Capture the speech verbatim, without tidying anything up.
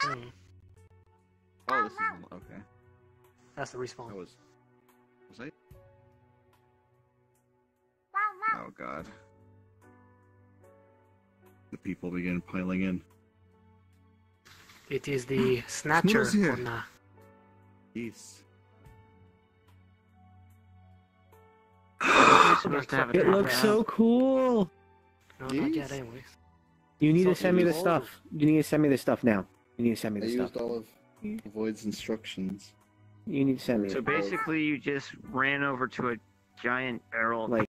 Hmm. Oh, this is okay. That's the respawn. That was. Was I? Oh god. The people begin piling in. It is the Snatcher. Who's here? Or nah. Peace. You're supposed to have a It drop looks down. so cool. No, not yet, Jeez. anyways. You need So to send me the it is stuff. You need to send me the stuff now. You need to send me I the used stuff. all of Void's instructions. You need to send me So it. basically, you just ran over to a giant barrel. Like,